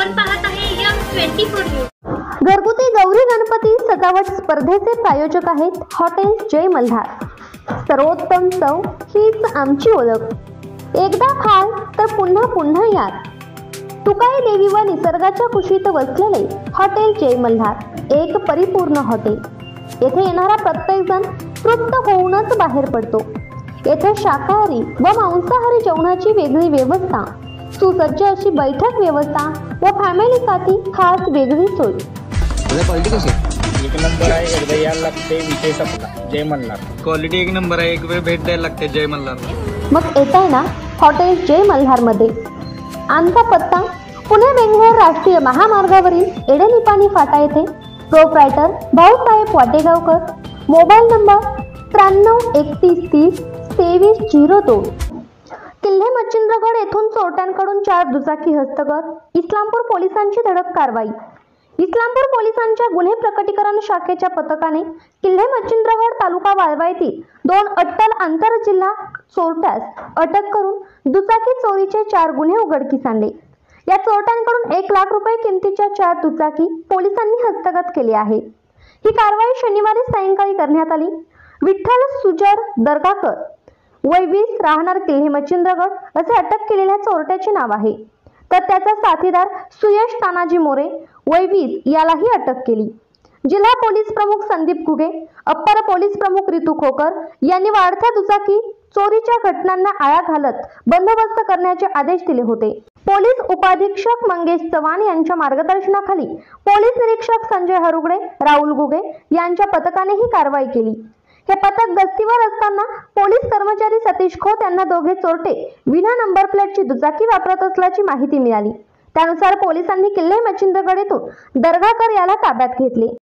आपण पाहत आहे M24 न्यूज। घरगुती गौरी गणपती सजावट स्पर्धेचे प्रायोजक आहेत हॉटेल जय मल्हार। सर्वोत्तम चव हीच आमची ओळख। एकदा खाल तर पुन्हा पुन्हा या। तुकाई देवी व निसर्गाच्या कुशीत वसलेले हॉटेल जय मल्हार एक परिपूर्ण हॉटेल। येथे येणारा प्रत्येक जण तृप्त होऊनच बाहेर पडतो। येथे शाकाहारी व मांसाहारी जेवणाची वेगळी व्यवस्था, सुसज्ज अशी बैठक व्यवस्था व फॅमिलीसाठी खास वेगळी सोय। क्वालिटी कशी एक नंबर आहे, एकदा यायला लागते विषय संपला। जय मल्हार क्वालिटी एक नंबर आहे, एक वेळ भेट द्यायला लागते जय मल्हार। मग येताय ना हॉटेल जय मल्हार मध्ये। आमचा पत्ता पुणे बेंगलोर राष्ट्रीय महामार्गावरील एडनिपाणी फाटा येथे। Proprietor Bhausaheb Wategaonkar. Mobile number 9331302302। किल्ले मच्छिंद्रगड येथून चोरट्यांकडून 4 दुचाकी हस्तगत। इस्लामपूर पोलिसांची धडक कारवाई। इस्लामपूर पोलिसांच्या गुन्हे प्रकटीकरण शाखेच्या पथकाने किल्ले मच्छिंद्रगड तालुका वाळवा येथील 2 अट्टल आंतरजिल्हा चोरट्यास अटक करून दुचाकी चोरीचे 4 गुन्हे उघडकीस आणले। या चोरट्यांकडून 1 लाख रुपये किमतीच्या 4 दुचाकी पोलिसांनी हस्तगत केली आहे। ही कारवाई शनिवारी सायंकाळी करण्यात आली। विठ्ठल सुजर दर्गाकर वय 20 राहणार किल्ले मच्छिंद्रगड असे अटक केलेल्या चोरट्याचे नाव आहे। तर त्याचा साथीदार सुयश तानाजी मोरे वय 20 यालाही अटक केली। जिल्हा पोलीस प्रमुख संदीप कुगे, अप्पर पोलीस प्रमुख रितू खोकर यांनी वाढत्या दुचाकी चोरीच्या घटनांना आळा घालत बंदोबस्त करण्याचे आदेश दिले होते। पोलीस उपाधीक्षक मंगेश चव्हाण यांच्या मार्गदर्शनाखाली पोलीस निरीक्षक संजय हरुगडे, राहुल गुगे यांच्या पथकाने ही कारवाई केली। हे पथक गस्तीवर असताना पोलीस कर्मचारी सतीश खोत यांना दोघे चोरटे विना नंबर प्लेटची दुचाकी वापरत असल्याची माहिती मिळाली। त्यानुसार पोलिसांनी किल्ले मच्छिंद्रगड येथून दर्गाकर याला ताब्यात घेतले।